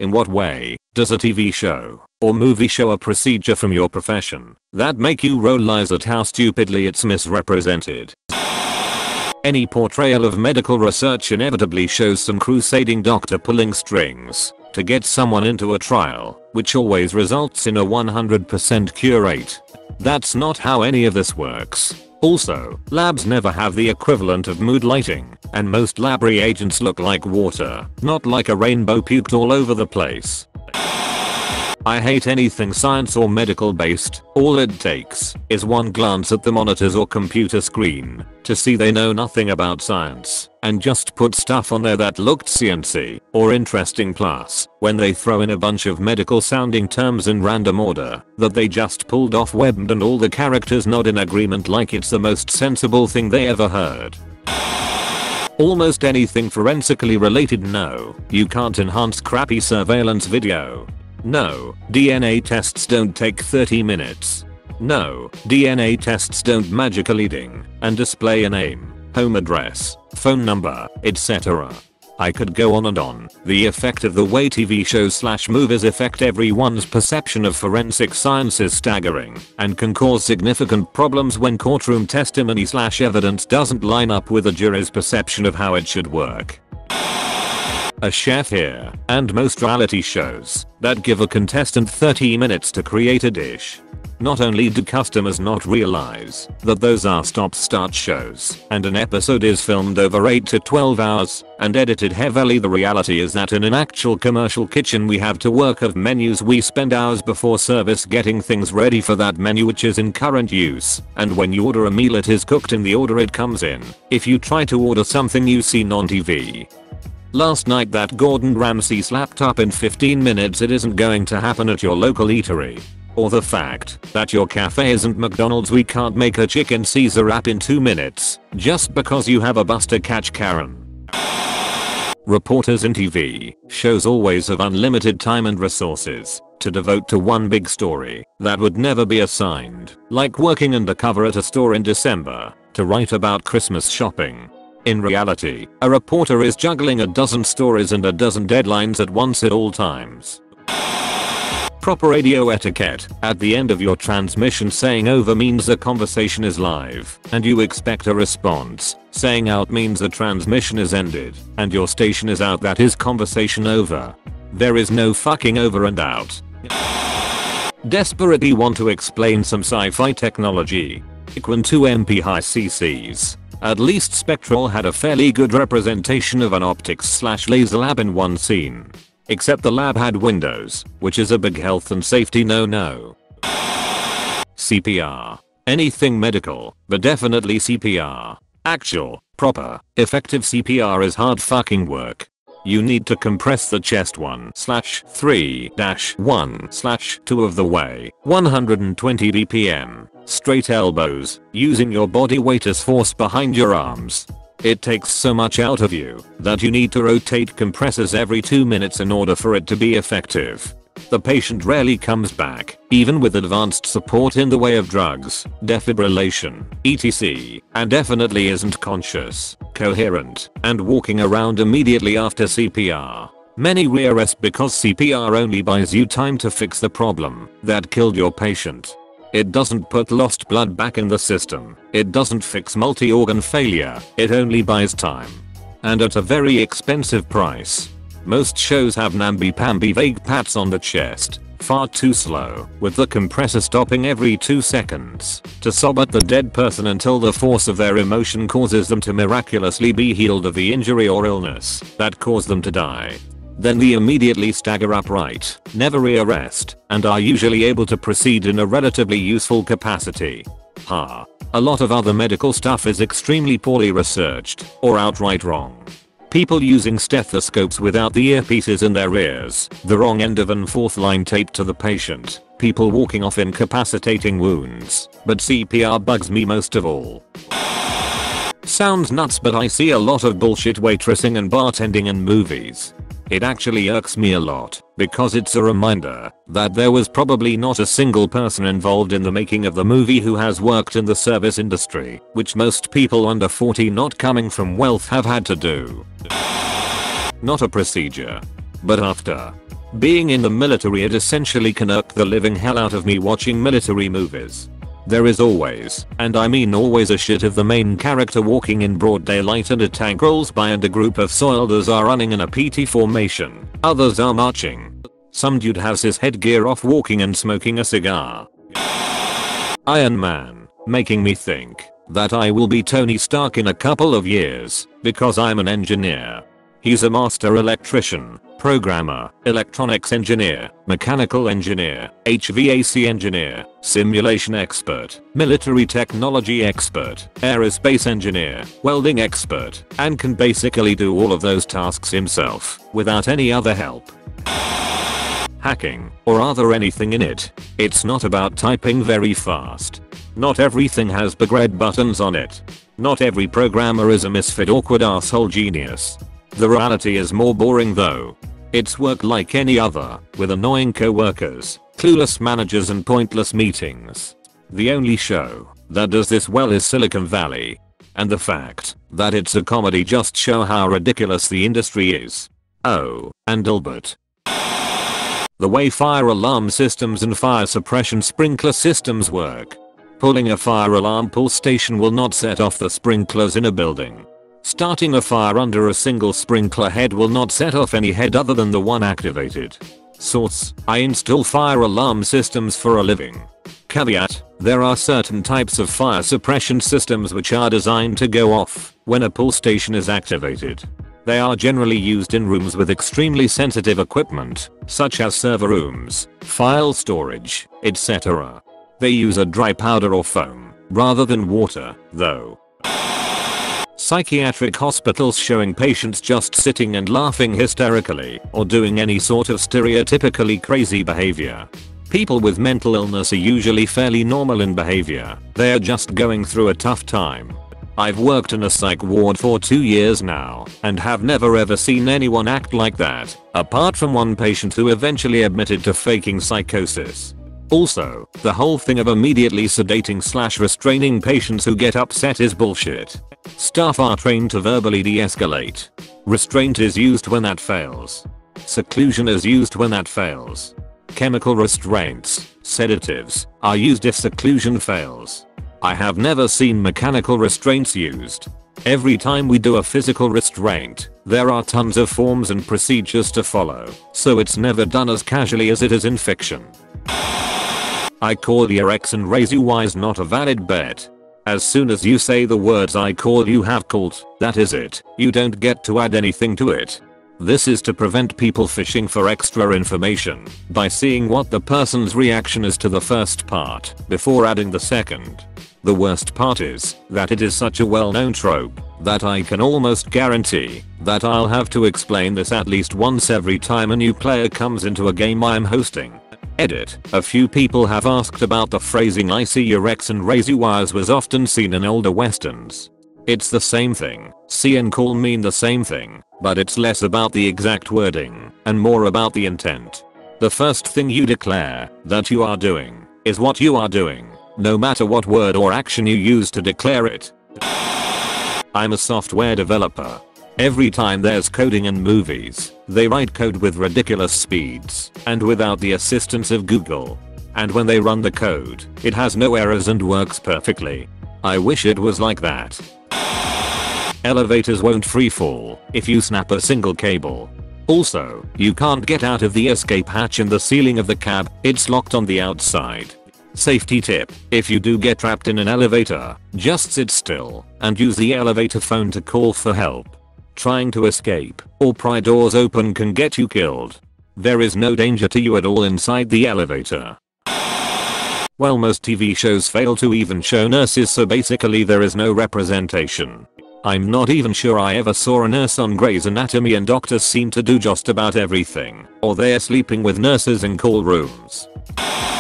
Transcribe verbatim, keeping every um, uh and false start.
In what way does a T V show or movie show a procedure from your profession that make you roll eyes at how stupidly it's misrepresented? Any portrayal of medical research inevitably shows some crusading doctor pulling strings to get someone into a trial, which always results in a one hundred percent cure rate. That's not how any of this works. Also, labs never have the equivalent of mood lighting, and most lab reagents look like water, not like a rainbow puked all over the place. I hate anything science or medical based. All it takes is one glance at the monitors or computer screen to see they know nothing about science and just put stuff on there that looked sciencey or interesting, plus when they throw in a bunch of medical sounding terms in random order that they just pulled off web and all the characters nod in agreement like it's the most sensible thing they ever heard. Almost anything forensically related. No, you can't enhance crappy surveillance video. No, D N A tests don't take thirty minutes. No, D N A tests don't magically ding and display a name, home address, phone number, et cetera. I could go on and on. The effect of the way T V shows slash movies affect everyone's perception of forensic science is staggering and can cause significant problems when courtroom testimony slash evidence doesn't line up with a jury's perception of how it should work. A chef here, and most reality shows that give a contestant thirty minutes to create a dish. Not only do customers not realize that those are stop-start shows and an episode is filmed over eight to twelve hours and edited heavily, the reality is that in an actual commercial kitchen we have to work off menus. We spend hours before service getting things ready for that menu which is in current use, and when you order a meal it is cooked in the order it comes in. If you try to order something you've seen on T V last night that Gordon Ramsay slapped up in fifteen minutes, it isn't going to happen at your local eatery. Or the fact that your cafe isn't McDonald's, we can't make a chicken Caesar wrap in two minutes just because you have a Buster Catch Karen. Reporters in T V shows always have unlimited time and resources to devote to one big story that would never be assigned, like working undercover at a store in December to write about Christmas shopping. In reality, a reporter is juggling a dozen stories and a dozen deadlines at once at all times. Proper radio etiquette: at the end of your transmission, saying over means the conversation is live and you expect a response. Saying out means the transmission is ended and your station is out, that is conversation over. There is no fucking over and out. Desperately want to explain some sci-fi technology. Equin two M P high C Cs. At least Spectral had a fairly good representation of an optics slash laser lab in one scene. Except the lab had windows, which is a big health and safety no-no. C P R. Anything medical, but definitely C P R. Actual, proper, effective C P R is hard fucking work. You need to compress the chest one slash three dash one slash two of the way, one hundred twenty B P M, straight elbows, using your body weight as force behind your arms. It takes so much out of you that you need to rotate compressors every two minutes in order for it to be effective. The patient rarely comes back, even with advanced support in the way of drugs, defibrillation, et cetera, and definitely isn't conscious, coherent, and walking around immediately after C P R. Many re-arrest because C P R only buys you time to fix the problem that killed your patient. It doesn't put lost blood back in the system. It doesn't fix multi-organ failure. It only buys time. And at a very expensive price. Most shows have namby-pamby vague pats on the chest, far too slow, with the compressor stopping every two seconds to sob at the dead person until the force of their emotion causes them to miraculously be healed of the injury or illness that caused them to die. Then they immediately stagger upright, never re-arrest, and are usually able to proceed in a relatively useful capacity. Ha. A lot of other medical stuff is extremely poorly researched, or outright wrong. People using stethoscopes without the earpieces in their ears, the wrong end of an fourth line taped to the patient, people walking off incapacitating wounds, but C P R bugs me most of all. Sounds nuts, but I see a lot of bullshit waitressing and bartending in movies. It actually irks me a lot, because it's a reminder that there was probably not a single person involved in the making of the movie who has worked in the service industry, which most people under forty not coming from wealth have had to do. Not a procedure. But after being in the military, it essentially can irk the living hell out of me watching military movies. There is always, and I mean always, a shit of the main character walking in broad daylight and a tank rolls by and a group of soldiers are running in a P T formation. Others are marching. Some dude has his headgear off walking and smoking a cigar. Iron Man, making me think that I will be Tony Stark in a couple of years because I'm an engineer. He's a master electrician, programmer, electronics engineer, mechanical engineer, H V A C engineer, simulation expert, military technology expert, aerospace engineer, welding expert, and can basically do all of those tasks himself without any other help. Hacking, or are there anything in it? It's not about typing very fast. Not everything has big red buttons on it. Not every programmer is a misfit awkward asshole genius. The reality is more boring though. It's work like any other, with annoying co-workers, clueless managers and pointless meetings. The only show that does this well is Silicon Valley. And the fact that it's a comedy just show how ridiculous the industry is. Oh, and Albert. The way fire alarm systems and fire suppression sprinkler systems work. Pulling a fire alarm pull station will not set off the sprinklers in a building. Starting a fire under a single sprinkler head will not set off any head other than the one activated. Source: I install fire alarm systems for a living. Caveat: there are certain types of fire suppression systems which are designed to go off when a pull station is activated. They are generally used in rooms with extremely sensitive equipment, such as server rooms, file storage, et cetera. They use a dry powder or foam, rather than water, though. Psychiatric hospitals showing patients just sitting and laughing hysterically, or doing any sort of stereotypically crazy behavior. People with mental illness are usually fairly normal in behavior, they are just going through a tough time. I've worked in a psych ward for two years now, and have never ever seen anyone act like that, apart from one patient who eventually admitted to faking psychosis. Also, the whole thing of immediately sedating slash restraining patients who get upset is bullshit. Staff are trained to verbally de-escalate. Restraint is used when that fails. Seclusion is used when that fails. Chemical restraints, sedatives, are used if seclusion fails. I have never seen mechanical restraints used. Every time we do a physical restraint, there are tons of forms and procedures to follow, so it's never done as casually as it is in fiction. I call your X and raise you Y is not a valid bet. As soon as you say the words I call you have called, that is it, you don't get to add anything to it. This is to prevent people fishing for extra information by seeing what the person's reaction is to the first part before adding the second. The worst part is that it is such a well-known trope that I can almost guarantee that I'll have to explain this at least once every time a new player comes into a game I'm hosting. Edit: a few people have asked about the phrasing I see your X and raise you Y's was often seen in older westerns. It's the same thing. See and call mean the same thing, but it's less about the exact wording and more about the intent. The first thing you declare that you are doing is what you are doing, no matter what word or action you use to declare it. I'm a software developer. Every time there's coding in movies, they write code with ridiculous speeds and without the assistance of Google. And when they run the code, it has no errors and works perfectly. I wish it was like that. Elevators won't freefall if you snap a single cable. Also, you can't get out of the escape hatch in the ceiling of the cab, it's locked on the outside. Safety tip: if you do get trapped in an elevator, just sit still and use the elevator phone to call for help. Trying to escape or pry doors open can get you killed. There is no danger to you at all inside the elevator. Well, most T V shows fail to even show nurses, so basically there is no representation. I'm not even sure I ever saw a nurse on Grey's Anatomy, and doctors seem to do just about everything, or they're sleeping with nurses in call rooms.